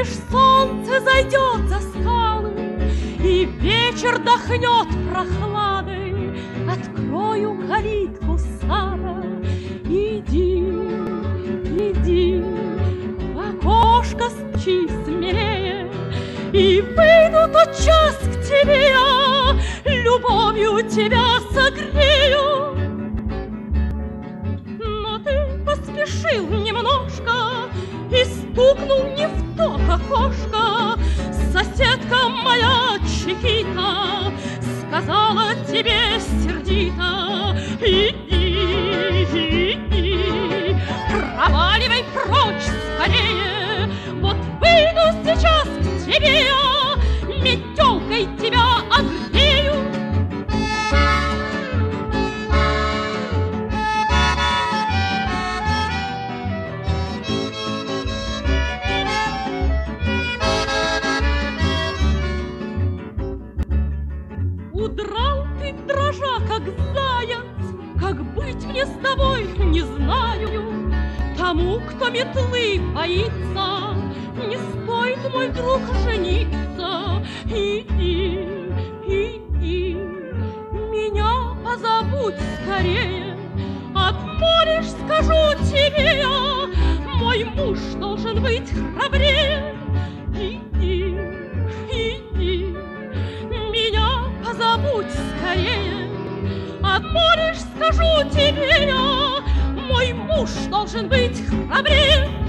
лишь солнце зайдет за скалы и вечер дохнет прохладой, открою калитку сада. Иди, иди, в окошко стучи смелее, и выйду тотчас к тебе я, любовью тебя согрею. Но ты поспешил немножко и стукнул не в то окошко. Соседка моя Чикита сказала тебе сердито: иди, иди, проваливай прочь скорее. Вот выйду сейчас к тебе я, метелкой тебя огрею. Удрал ты, дрожа, как заяц, как быть мне с тобой, не знаю. Тому, кто метлы боится, не стоит, мой друг, жениться. Иди, иди, меня позабудь скорее. Отмолишь, скажу тебе я, мой муж должен быть храбрее. Иди, иди, меня позабудь скорее. Отмолишь, скажу тебе я, мой муж должен быть храбрее.